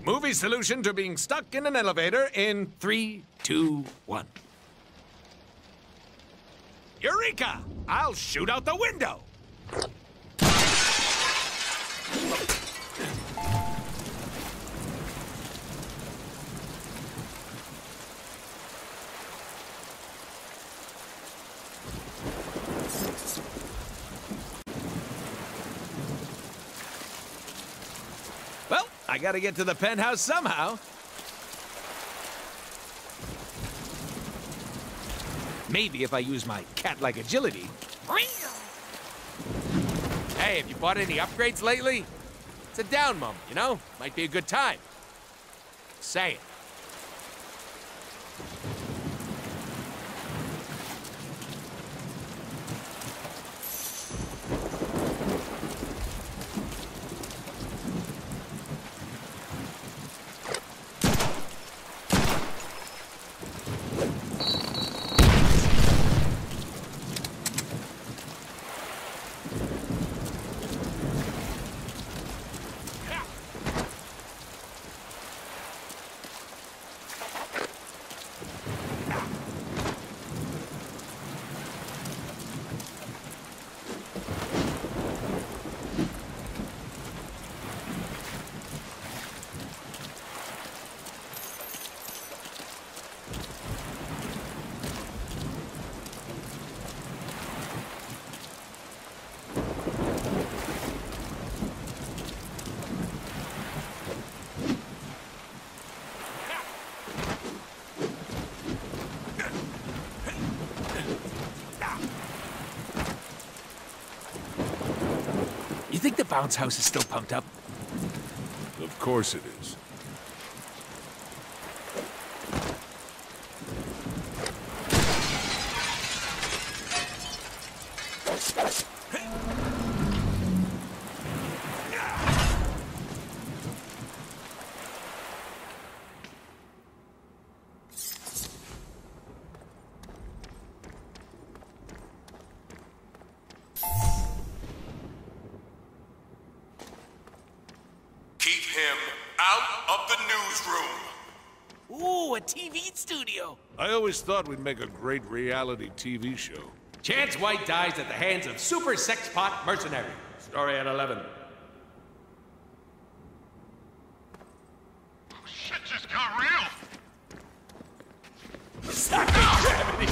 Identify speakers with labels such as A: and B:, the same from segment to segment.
A: Movie solution to being stuck in an elevator in 3, 2, 1. Eureka! I'll shoot out the window! Well, I gotta get to the penthouse somehow. Maybe if I use my cat-like agility. Hey, have you bought any upgrades lately? It's a down moment, you know? Might be a good time. Say it. You think the bounce house is still pumped up?
B: Of course it is.
C: Keep him out of the newsroom.
A: Ooh, a TV studio.
B: I always thought we'd make a great reality TV show.
A: Chance White dies at the hands of super sex pot mercenary. Story at 11.
C: Oh, shit just got real.
A: Suck it, gravity.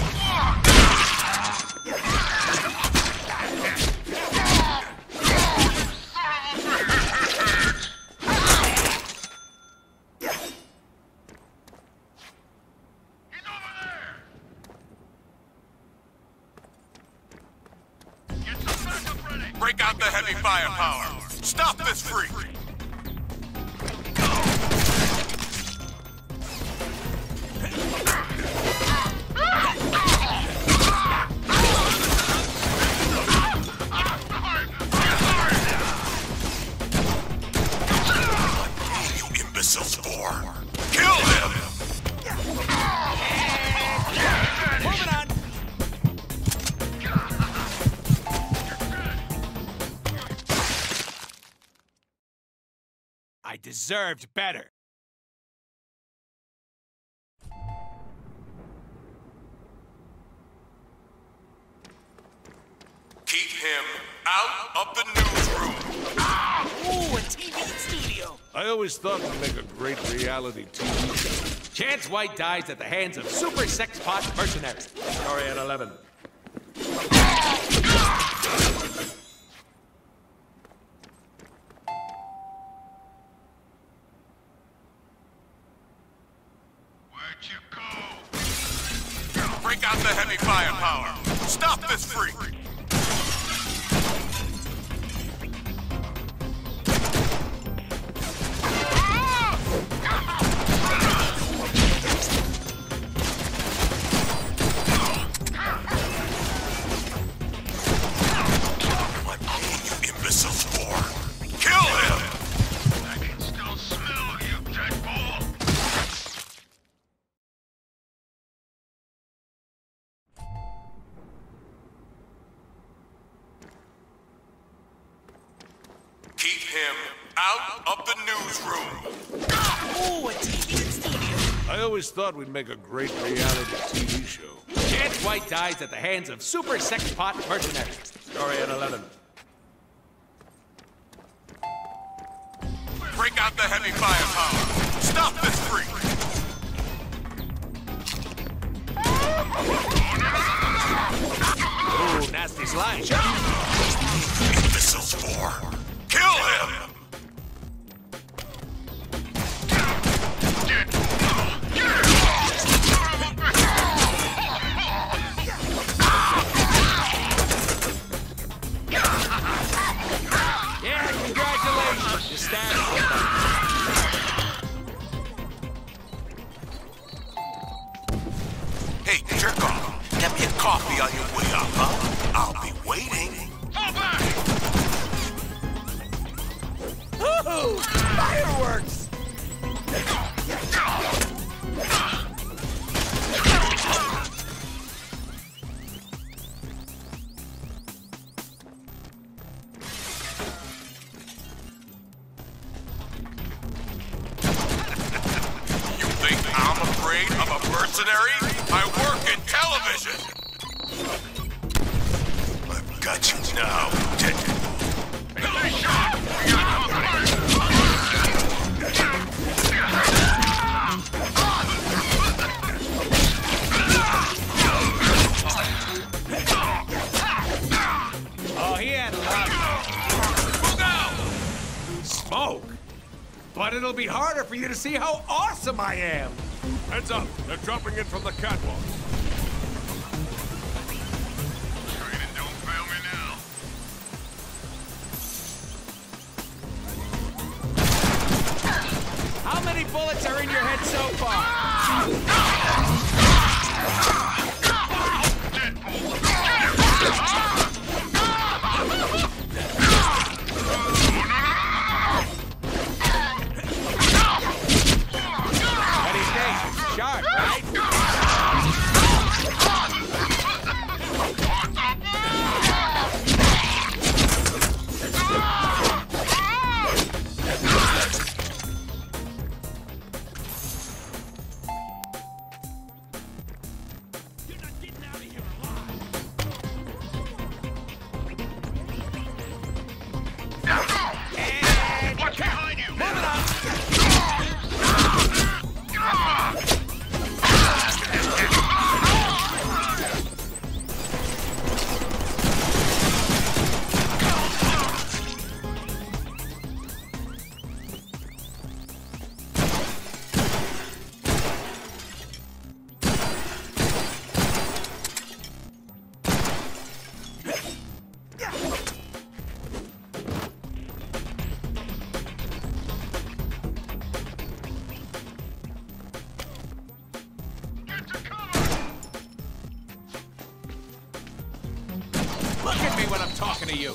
C: Break out the heavy firepower. Stop this freak. You imbecile spore. Kill him!
A: Moving on. I deserved better.
C: Keep him out of the newsroom.
A: Ooh, a TV studio.
B: I always thought we'd make a great reality TV show.
A: Chance White dies at the hands of super sex pot mercenary. Story at 11.
C: Where'd you go? Break out the heavy firepower. Stop this freak. Keep him out of the newsroom.
D: Ooh, a TV studio.
B: I always thought we'd make a great reality TV show.
A: Chance White dies at the hands of super sex pot mercenaries. Story at 11.
C: Break out the heavy firepower. Stop this freak.
A: Ooh, nasty slime.
C: Imbeciles for. Kill him!
A: Yeah, congratulations. You stabbed somebody.
C: Hey, jerk off. Get me a coffee on your way up, huh? I'll be waiting. Fall back!
A: Woohoo! Fireworks!
C: You think I'm afraid of a mercenary? I work in television! I've got you now, Deadpool. Nice shot!
A: Oh, he had a lot of smoke. But it'll be harder for you to see how awesome I am.
B: Heads up, they're dropping in from the catwalk.
C: Don't fail me now.
A: How many bullets are in your head so far? What is this? Sharp, right? You're not getting out of here alive. And
C: Watch behind you!
A: moving on. Look at me when I'm talking to you.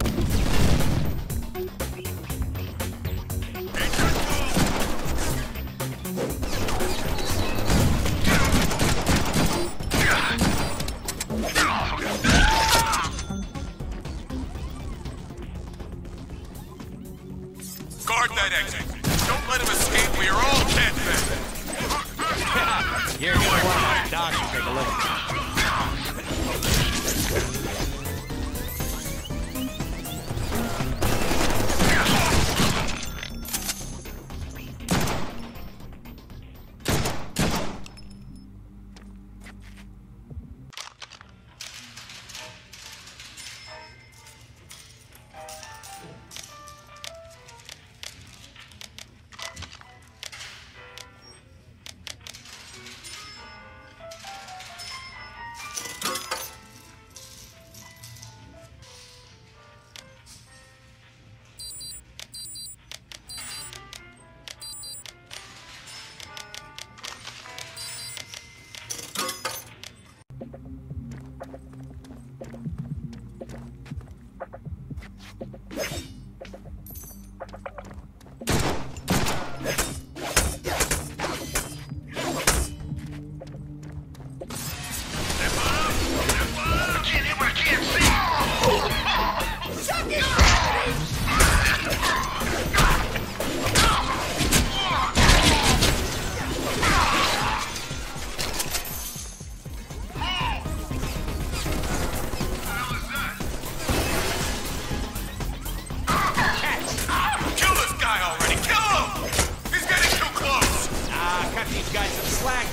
C: Guard that exit. Don't let him escape. We are all dead men.
A: You're gonna want my dog to take a look at me.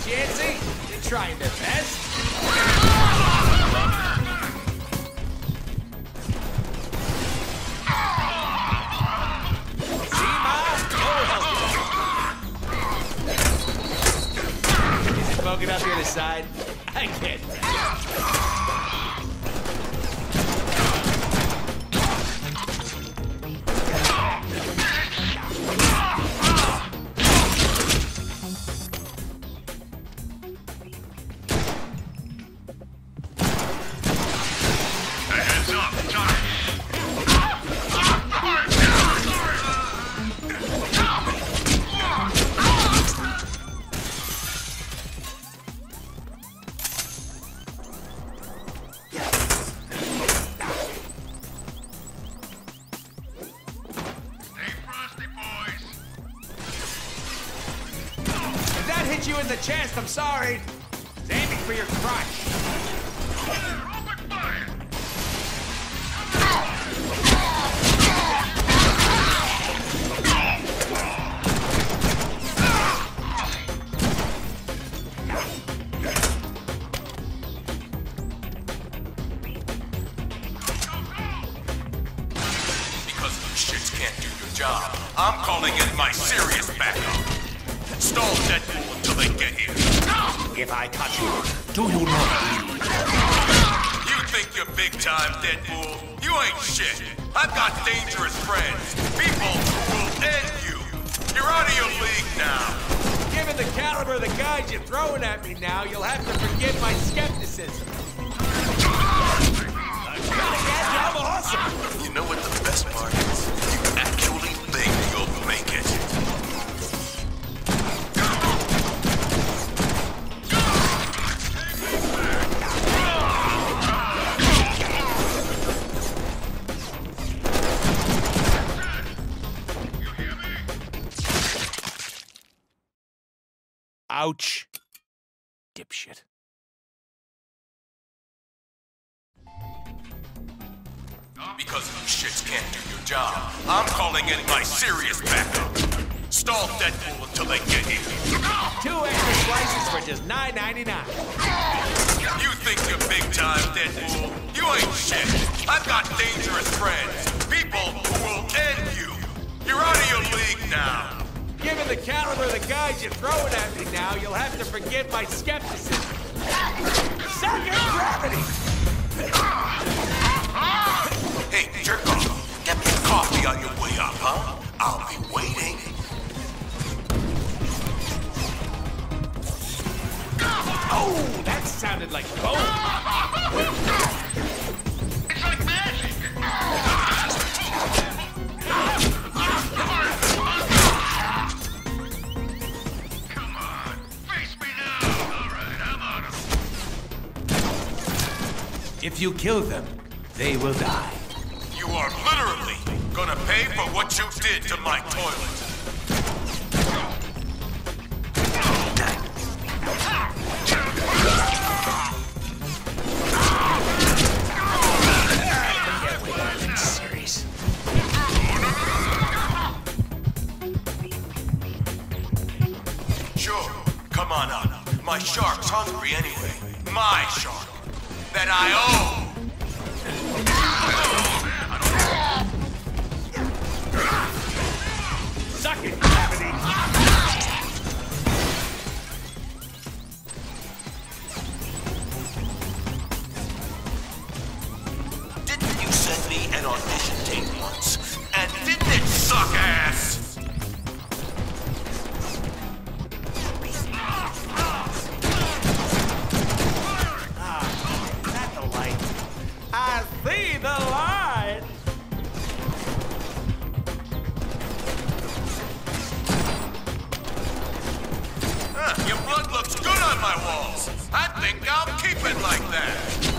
A: chancy. They're trying their best. See, Ma? No help. Is it poking up the other side? I can't tell. Hit you in the chest, I'm sorry. It's aiming for your crotch.
C: Because you shits can't do your job, I'm calling in my serious backup. Stall Deadpool until they get here.
D: If I touch you, do you not bleed?
C: You think you're big time, Deadpool? You ain't shit. I've got dangerous friends. People who will end you. You're out of your league now.
A: Given the caliber of the guys you're throwing at me now, you'll have to forgive my skepticism. I'm awesome.
C: You know what the best part is? You actually think you'll make it.
A: Ouch. Dipshit.
C: Because you shits can't do your job, I'm calling in my serious backup. Stall Deadpool until they get here.
A: 2 extra slices for just $9.99.
C: You think you're big time, Deadpool? You ain't shit. I've got dangerous friends. People who will end you. You're out of your league now.
A: Given the caliber of the guys you're throwing at me now, you'll have to forgive my skepticism. Suck your gravity!
C: Hey, jerk off. Get me a coffee on your way up, huh? I'll be waiting.
A: Oh, that sounded like boom!
C: It's like magic! Come on, face me now! Alright, I'm on him.
A: If you kill them, they will die.
C: You are literally gonna pay for what you did to my toilet.
A: Serious.
C: Sure, come on up. My shark's hungry anyway. My shark. That I own.
A: Suck it, gravity!
C: Didn't you send me an audition tape once? And didn't it suck ass?
A: That's the light. I see the light!
C: Your blood looks good on my walls. I think I'll keep it like that.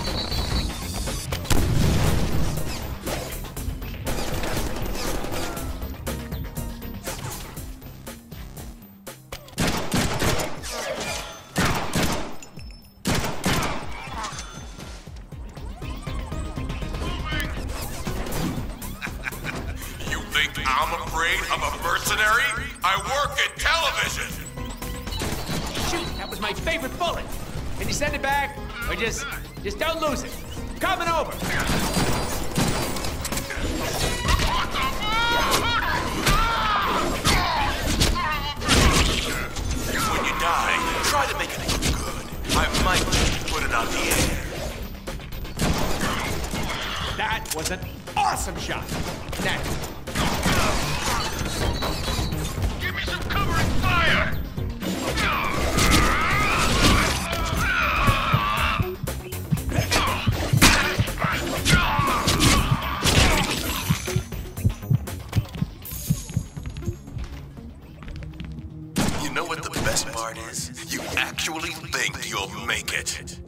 C: You think I'm afraid of a mercenary? I work in television.
A: Shoot, that was my favorite bullet. Can you send it back? Or just don't lose it. Coming over.
C: When you die, try to make it look good. I might put it on the air.
A: That was an awesome shot. Next.
C: Give me some cover and fire! You know what the best part is? You actually think you'll make it.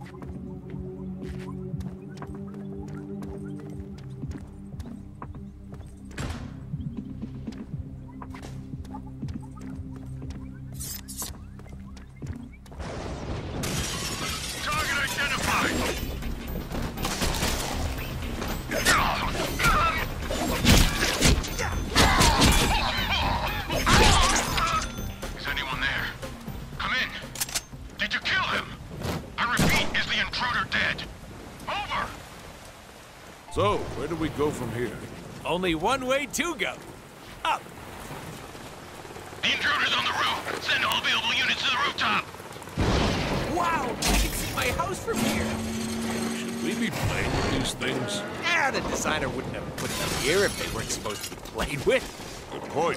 C: Target identified! Is anyone there? Come in. Did you kill him? I repeat, is the intruder dead? Over!
B: So, where do we go from here?
A: Only one way to go. Up.
C: The intruder's on the roof! Send all available units to the rooftop!
A: Wow, I can see my house from here.
B: Should we be playing with these things?
A: Ah, the designer wouldn't have put them here if they weren't supposed to be played with.
B: Good point.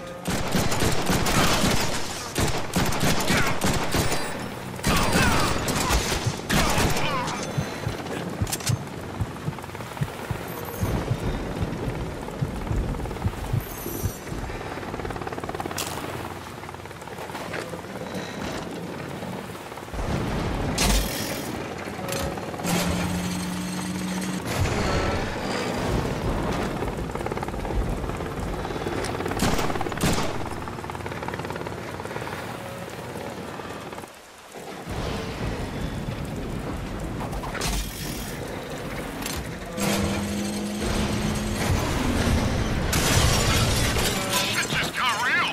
C: It just got real!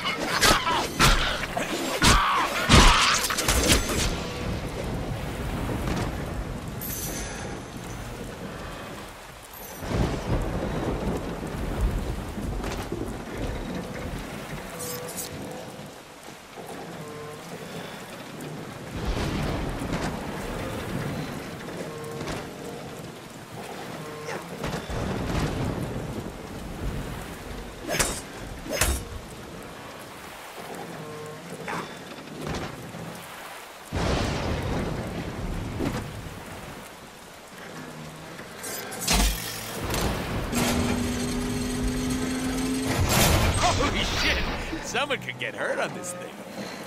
A: Holy shit! Someone could get hurt on this thing.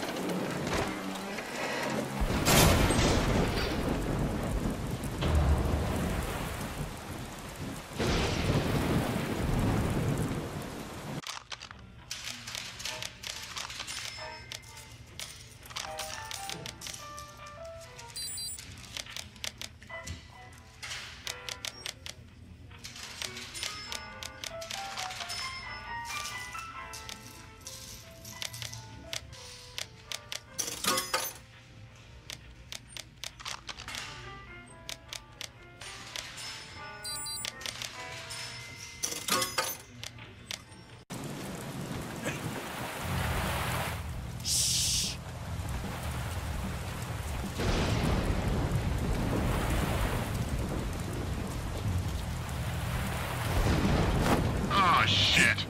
C: Oh, shit.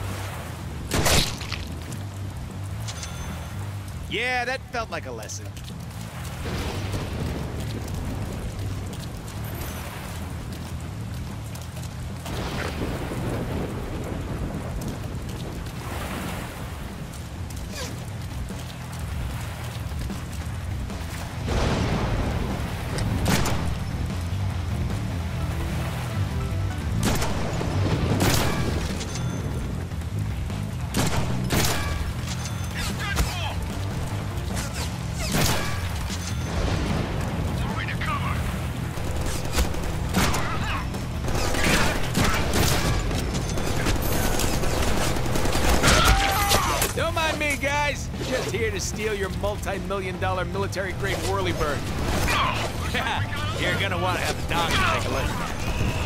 A: Yeah, that felt like a lesson.
C: It's Deadpool!
A: just here to steal your multi-million-dollar military-grade whirlybird. You're gonna want to have a dog to take a look at that.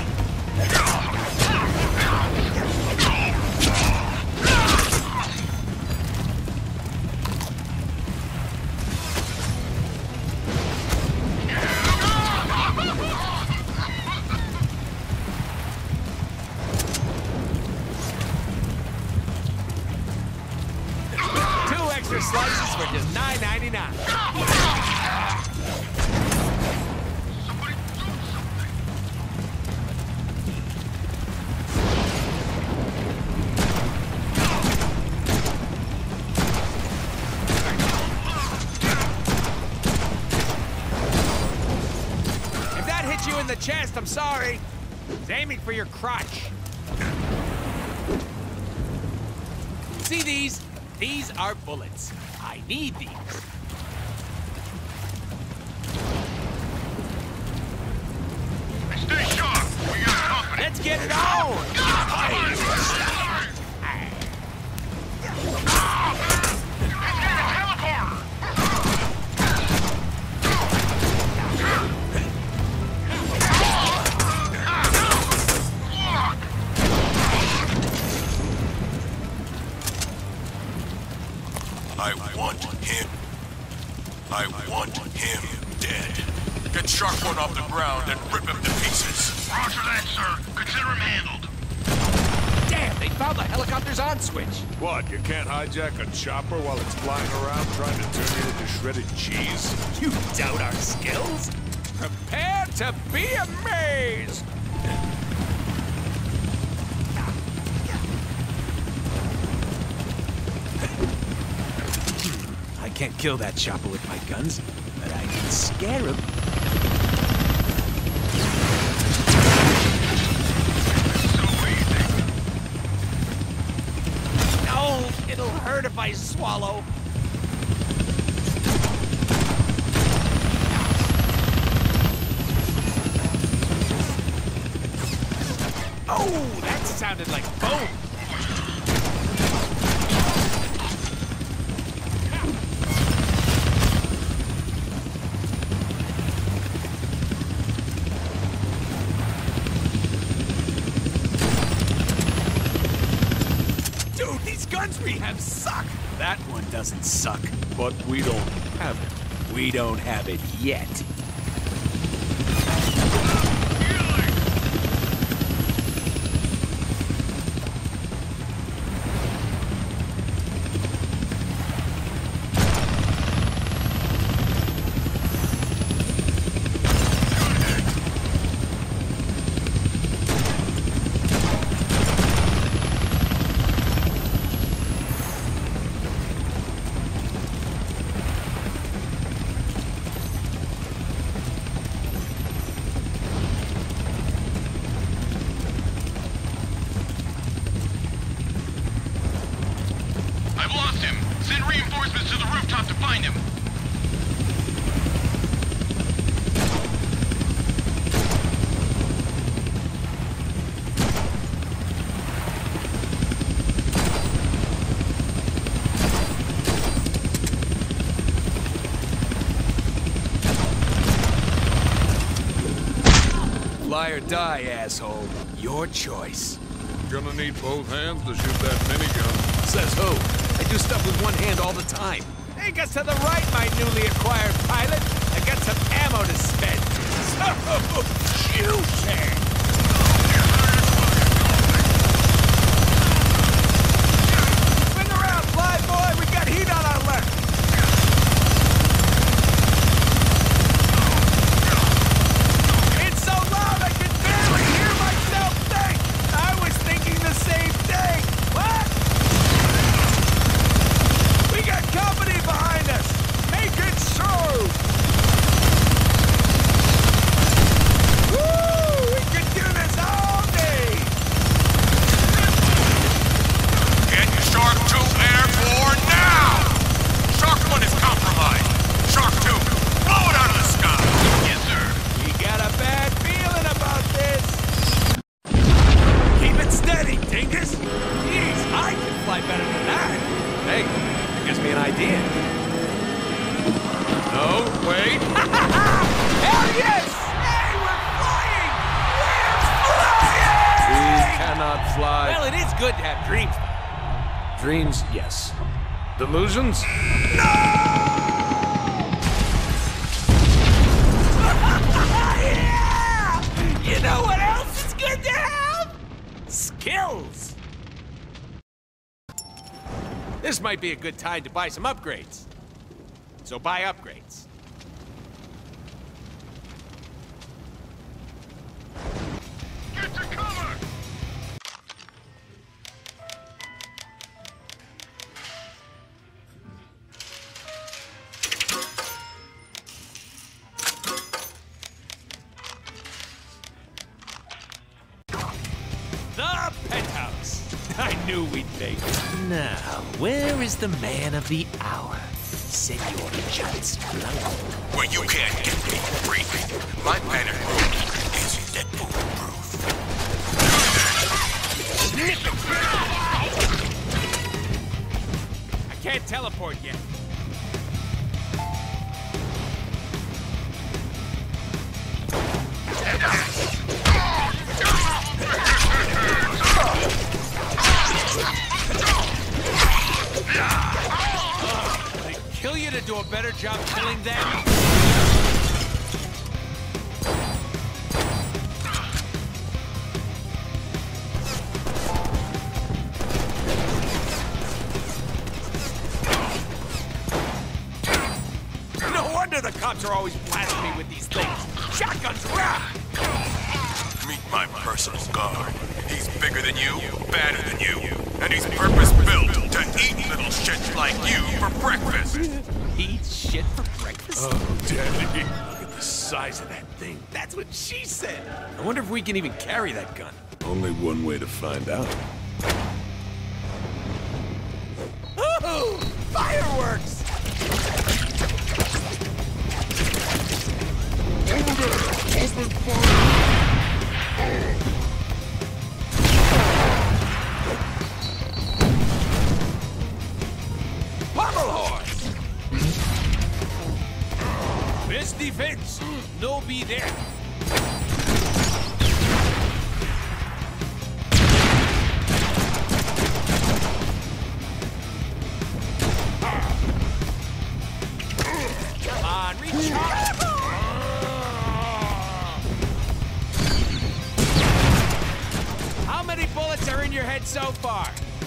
A: Slices for just $9.99. If that hit you in the chest, I'm sorry. It's aiming for your crotch. See these? These are bullets. I need these.
C: Stay sharp. We got company.
A: Let's get it on!
C: I want him dead. Get Shark One off the ground and rip him to pieces. Roger that, sir. Consider him handled.
A: Damn, they found the helicopter's on switch.
B: What, you can't hijack a chopper while it's flying around trying to turn you into shredded cheese?
A: You doubt our skills? Prepare to be amazed! I can't kill that chopper with my guns, but I can scare him. No, it'll hurt if I swallow. Oh, that sounded like foam. Dude, these guns we have suck. That one doesn't suck.
B: But we don't have it.
A: We don't have it yet.
C: I've lost him. Send reinforcements to the rooftop to find him.
A: Fly or die, asshole. Your choice.
B: Gonna need both hands to shoot that minigun.
A: Says who? I do stuff with one hand all the time. Hey, get to the right, my newly acquired pilot. I got some ammo to spend. So juicy! Swing around, fly boy. We got heat on our left. It's so loud I can barely hear myself think. I was thinking the same thing. What? We got company behind us! Make it so! Woo! We can Well, it is good to have dreams.
B: Dreams, yes. Delusions?
A: Yeah! You know what else is good to have? Skills! This might be a good time to buy some upgrades. So buy upgrades.
C: Get to cover!
A: The penthouse. I knew we'd make it. Now, where is the man of the hour? Senor Chance Blanco.
C: Where you can't get me, freak. My panic room is Deadpool proof.
A: I can't teleport yet. They kill you to do a better job killing them? No wonder the cops are always blasting me with these things. Shotguns rock!
C: Meet my personal guard. He's bigger than you, badder than you, and he's purpose-built to eat little shit like you for breakfast.
A: Eat shit for breakfast?
B: Oh, Daddy. Look at the size of that thing.
A: That's what she said. I wonder if we can even carry that gun.
B: Only one way to find out.
A: Ooh, fireworks! Pommel horse! Best defense, no be there. Come on, recharge! How many bullets are in your head so far?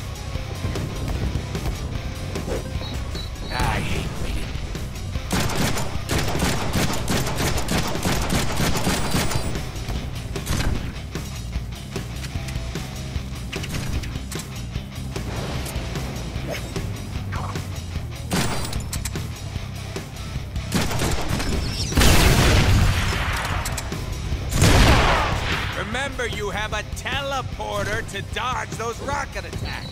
A: I hate waiting. Remember, you have a teleporter to dodge those rocket attacks.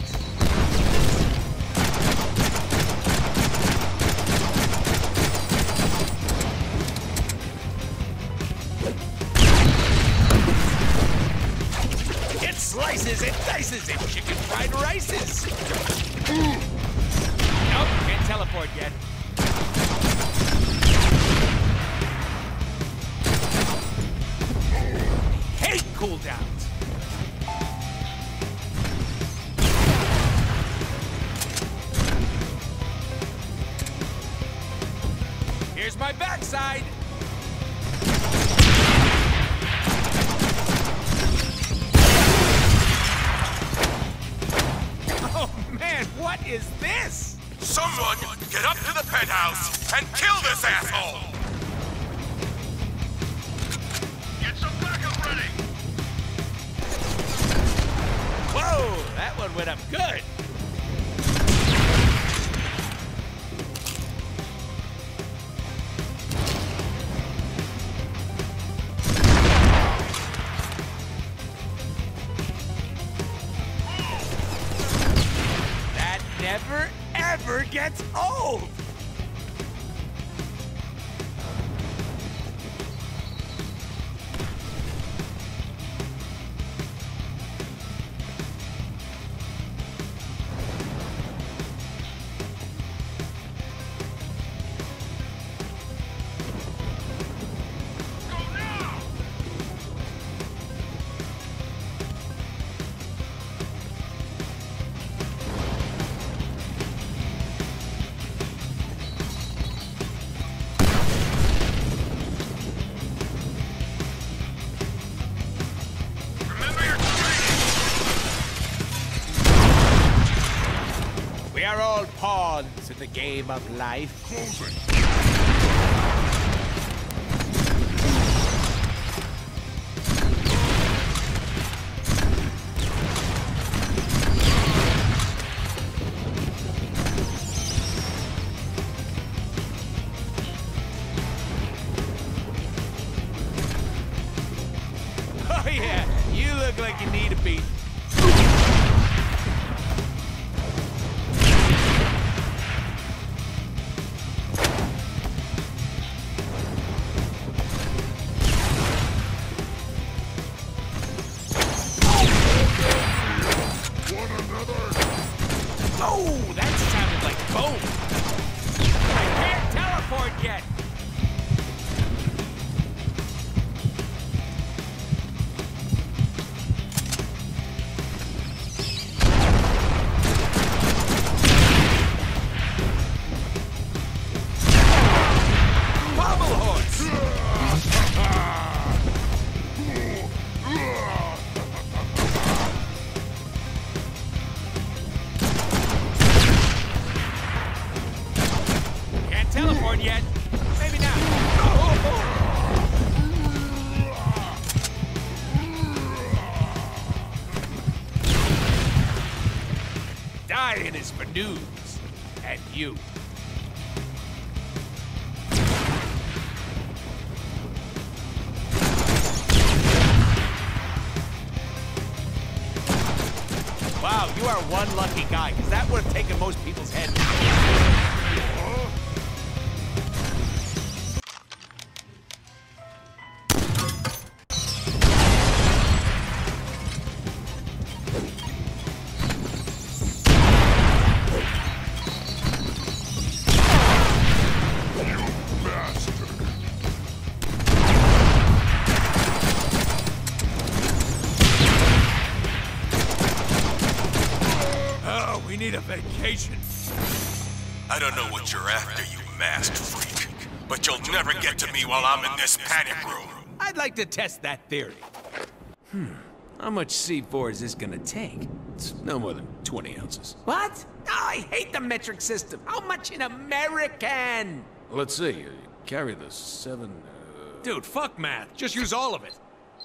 A: It slices and dices and chicken fried rices. Nope, can't teleport yet. Hate cooldowns. Here's my backside. Oh man, what is this?
C: Someone get up to the penthouse and kill this asshole! Get some backup ready!
A: Whoa, that one went up good. That never, ever gets old. We are all pawns in the game of life.
B: Closing.
A: Oh yeah, you look like you need a beat. Oh, that sounded like boom. I can't teleport yet. Bobble horse. Can't teleport yet. Maybe now. Dying is for news. And you. Wow, you are one lucky guy, because that would have taken most people's heads. Oh, we need a vacation.
C: I don't know what you're after, you masked freak, but you'll never get to me while I'm in this panic room.
A: I'd like to test that theory. How much C4 is this gonna take?
B: It's no more than 20 ounces.
A: What? Oh, I hate the metric system. How much in American?
B: Let's see. You carry the 7...
A: Dude, fuck math. Just use all of it.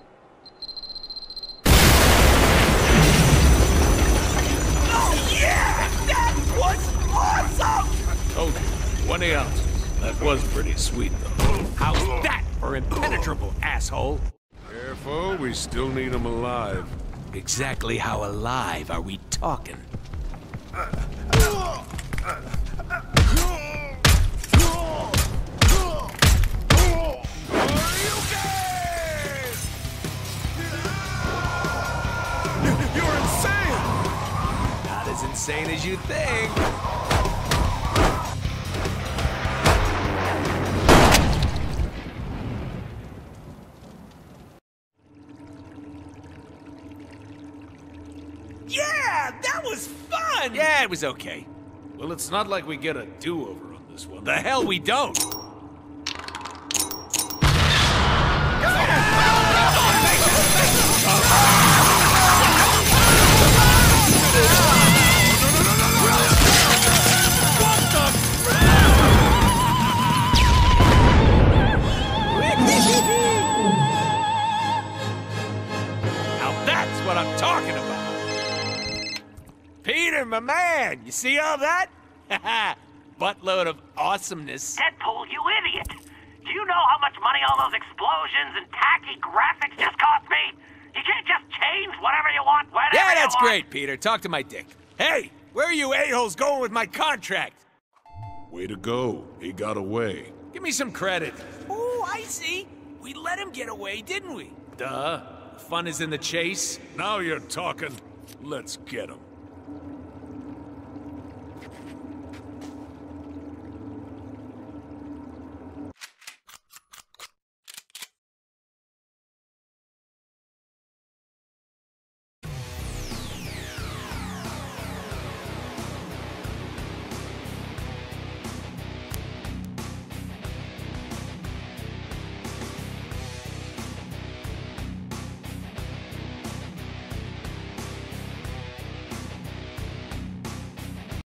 A: Oh, yeah! That was awesome!
B: I told you, 20 ounces. That was pretty sweet, though.
A: How's that for impenetrable, asshole?
B: Careful, we still need him alive.
A: Exactly how alive are we talking?
C: You're insane!
A: Not as insane as you think. Yeah, that was fun! Yeah, it was okay.
B: Well, it's not like we get a do-over on this one.
A: The hell we don't! Now that's what I'm talking about! Peter, my man, you see all that? Buttload of awesomeness.
E: Deadpool, you idiot! Do you know how much money all those explosions and tacky graphics just cost me? You can't just change whatever you want, whenever
A: Yeah,
E: you
A: that's
E: want.
A: great, Peter. Talk to my dick. Hey, where are you a-holes going with my contract?
B: Way to go. He got away.
A: Give me some credit. Oh, I see. We let him get away, didn't we? Duh. The fun is in the chase.
B: Now you're talking. Let's get him.